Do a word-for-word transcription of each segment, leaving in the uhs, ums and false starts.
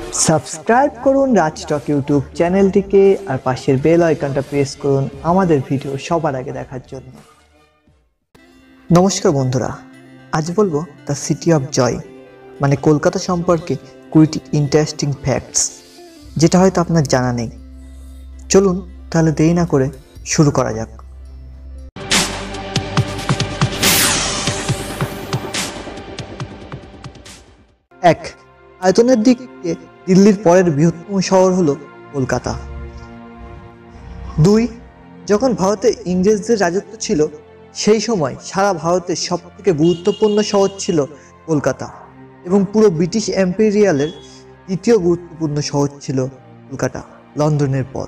Subscribe করুন রাজটক YouTube চ্যানেলটিকে আর পাশের বেল আইকনটা প্রেস করুন আমাদের ভিডিও সবার আগে দেখার জন্য। নমস্কার বন্ধুরা, আজ বলবো দ্য সিটি অফ জয় মানে কলকাতা সম্পর্কে কুড়িটি ইন্টারেস্টিং ফ্যাক্টস যেটা হয়তো আপনার জানা নেই। চলুন তাহলে দেরি না করে শুরু করা যাক। এক, আয়তনের দিক থেকে দিল্লির পরের বৃহত্তম শহর হলো কলকাতা। দুই, যখন ভারতে ইংরেজদের রাজত্ব ছিল সেই সময় সারা ভারতের সব থেকে গুরুত্বপূর্ণ শহর ছিল কলকাতা এবং পুরো ব্রিটিশ এম্পেরিয়ালের তৃতীয় গুরুত্বপূর্ণ শহর ছিল কলকাতা, লন্ডনের পর।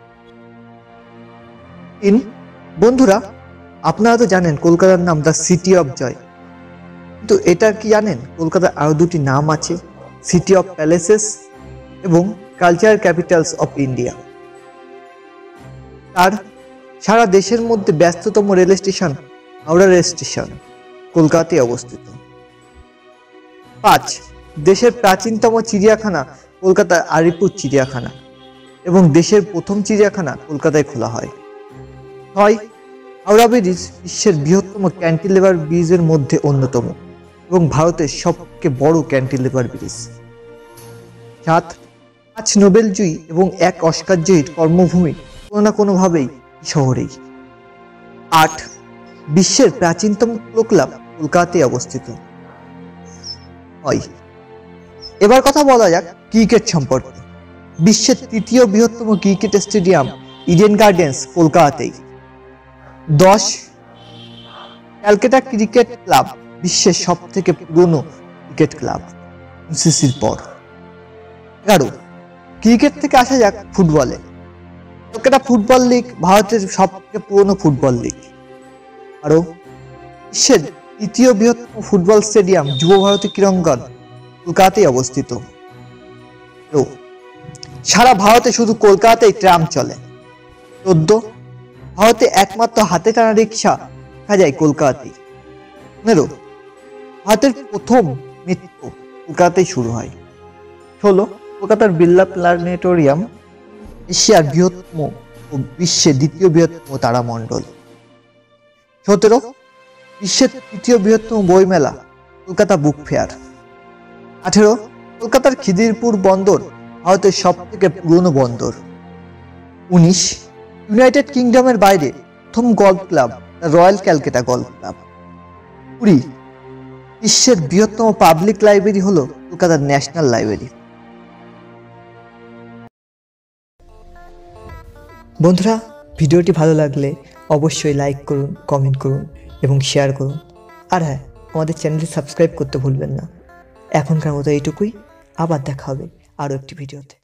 তিন, বন্ধুরা আপনারা তো জানেন কলকাতার নাম দ্য সিটি অফ জয়, কিন্তু এটা কি জানেন কলকাতার আরো দুটি নাম আছে, সিটি অফ প্যালেসেস এবং কালচারাল ক্যাপিটালস অফ ইন্ডিয়া। আর সারা দেশের মধ্যে ব্যস্ততম rail station Howrah rail station কলকাতায় অবস্থিত। পাঁচ, দেশের প্রাচীনতম চিড়িয়াখানা কলকাতার আলিপুর চিড়িয়াখানা এবং দেশের প্রথম চিড়িয়াখানা কলকাতায় খোলা হয়। ছয়, হাওড়া ব্রিজ বিশ্বের বৃহত্তম ক্যান্টিলিভার ব্রিজের মধ্যে অন্যতম এবং ভারতের সবচেয়ে বড় ক্যান্টিলিভার ব্রিজ। সাত, পাঁচ নোবেল জয়ী এবং এক অস্কার জয়ীর কর্মভূমি কোনো না কোনোভাবেই শহরেই। আট, বিশ্বের প্রাচীনতম পোলো ক্লাব কলকাতায় অবস্থিত। নয়, এবার কথা বলা যাক ক্রিকেট সম্পর্কে। বিশ্বের তৃতীয় বৃহত্তম ক্রিকেট স্টেডিয়াম ইডেন গার্ডেন্স কলকাতাতেই। দশ, ক্যালকাটা ক্রিকেট ক্লাব বিশ্বের সব থেকে পুরনো ক্রিকেট ক্লাব সিসির পর। এগারো, ক্রিকেট থেকে আসা যাক ফুটবলে। কলকাতা ফুটবল লিগ ভারতের সবথেকে পুরনো ফুটবল লিগ। আরো বিশ্বের তৃতীয় বৃহত্তম ফুটবল স্টেডিয়াম যুব ভারতী ক্রীড়াঙ্গন কলকাতায় অবস্থিত। সারা ভারতে শুধু কলকাতায় ট্রাম চলে। চোদ্দ, ভারতে একমাত্র হাতে টানা রিক্সা দেখা যায় কলকাতায়। পনেরো, ভারতের প্রথম মেট্রো কলকাতায় শুরু হয়। ষোলো, কলকাতার বিড়লা প্ল্যানেটোরিয়াম এশিয়ার বৃহত্তম ও বিশ্বের দ্বিতীয় বৃহত্তম তারামণ্ডল। সতেরো, বিশ্বের তৃতীয় বৃহত্তম বইমেলা কলকাতা বুক ফেয়ার। আঠেরো, কলকাতার খিদিরপুর বন্দর ভারতের সব থেকে পুরনো বন্দর। উনিশ, ইউনাইটেড কিংডমের বাইরে প্রথম golf club royal Calcutta golf club. কুড়ি, বিশ্বের বৃহত্তম পাবলিক লাইব্রেরি হলো কলকাতার ন্যাশনাল লাইব্রেরি। বন্ধুরা, ভিডিওটি ভালো লাগলে অবশ্যই লাইক করুন, কমেন্ট করুন এবং শেয়ার করুন। আর হ্যাঁ, আমাদের চ্যানেলটি সাবস্ক্রাইব করতে ভুলবেন না। এখনকার মতো এইটুকুই, আবার দেখা হবে আরও একটি ভিডিওতে।